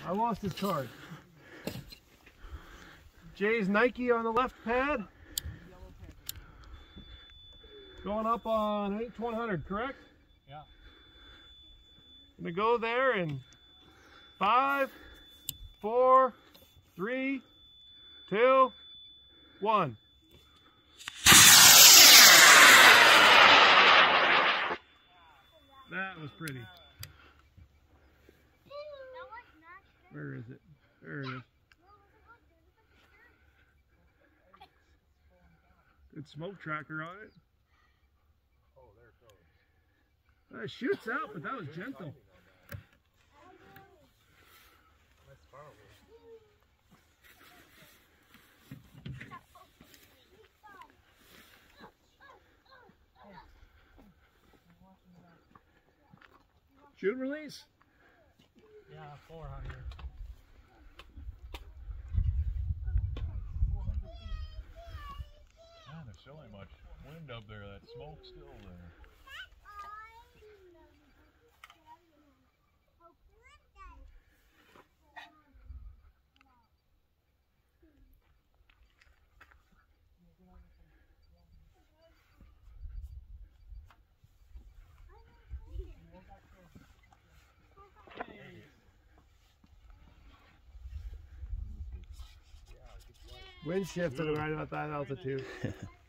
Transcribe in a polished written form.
I lost his card. Jay's Nike on the left pad. Going up on 100, correct? Yeah. Gonna go there in 5, 4, 3, 2, 1. That was pretty. Where is it? There it is. Good smoke tracker on it. Oh, there it goes. It shoots out, but that was gentle. That's far away. Shoot release? Yeah, 400. Man, there's so much wind up there. That smoke's still there. Wind shifted right about that altitude.